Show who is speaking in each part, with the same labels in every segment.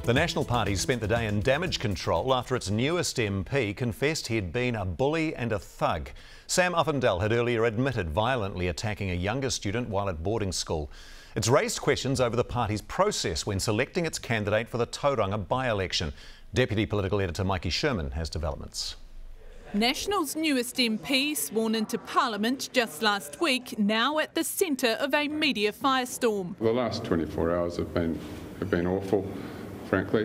Speaker 1: The National Party spent the day in damage control after its newest MP confessed he'd been a bully and a thug. Sam Uffindell had earlier admitted violently attacking a younger student while at boarding school. It's raised questions over the party's process when selecting its candidate for the Tauranga by-election. Deputy Political Editor Mikey Sherman has developments.
Speaker 2: National's newest MP, sworn into Parliament just last week, now at the centre of a media firestorm.
Speaker 3: The last 24 hours have been awful, frankly.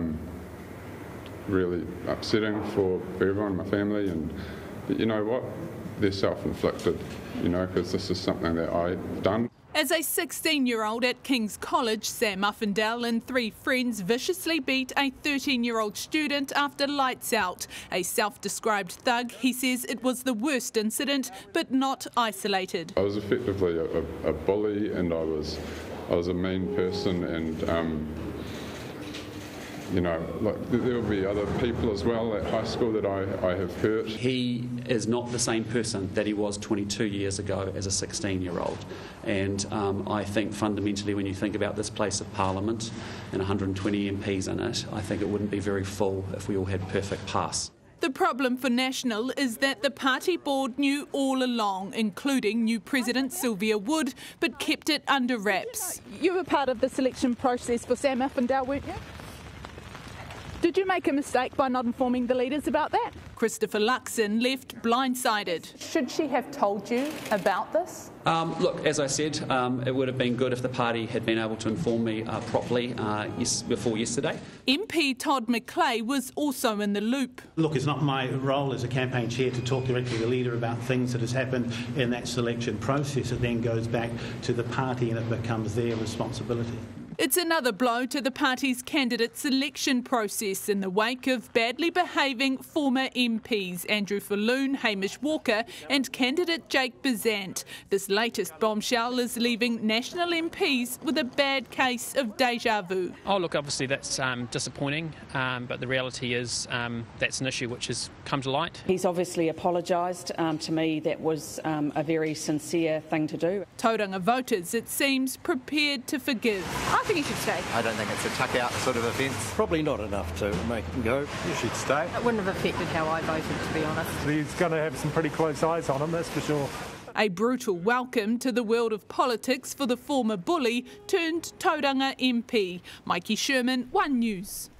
Speaker 3: Really upsetting for everyone, my family, but you know what? They're self-inflicted, because this is something that I've done.
Speaker 2: As a 16-year-old at King's College, Sam Uffindell and 3 friends viciously beat a 13-year-old student after lights out. A self-described thug, he says it was the worst incident, but not isolated.
Speaker 3: I was effectively a bully, and I was a mean person, and there will be other people as well at high school that I have hurt.
Speaker 4: He is not the same person that he was 22 years ago as a 16-year-old. And I think fundamentally when you think about this place of Parliament and 120 MPs in it, I think it wouldn't be very full if we all had perfect pass.
Speaker 2: The problem for National is that the party board knew all along, including new President Sylvia Wood, but kept it under wraps.
Speaker 5: You were part of the selection process for Sam Uffindell, weren't you? Did you make a mistake by not informing the leaders about that?
Speaker 2: Christopher Luxon left blindsided.
Speaker 6: Should she have told you about this?
Speaker 4: Look, as I said, it would have been good if the party had been able to inform me properly before yesterday.
Speaker 2: MP Todd McClay was also in the loop.
Speaker 7: Look, it's not my role as a campaign chair to talk directly to the leader about things that has happened in that selection process. It then goes back to the party and it becomes their responsibility.
Speaker 2: It's another blow to the party's candidate selection process in the wake of badly behaving former MPs Andrew Falloon, Hamish Walker and candidate Jake Bezant. This latest bombshell is leaving National MPs with a bad case of déjà vu.
Speaker 8: Oh look, obviously that's disappointing, but the reality is that's an issue which has come to light.
Speaker 9: He's obviously apologised. To me that was a very sincere thing to do.
Speaker 2: Tauranga voters, it seems, prepared to forgive.
Speaker 6: I think he should stay.
Speaker 10: I don't think it's a tuck-out sort of offence.
Speaker 11: Probably not enough to make him go.
Speaker 10: You should stay.
Speaker 6: It wouldn't have affected how I voted, to be honest.
Speaker 11: He's going to have some pretty close eyes on him, that's for sure.
Speaker 2: A brutal welcome to the world of politics for the former bully turned Tauranga MP. Mikey Sherman, One News.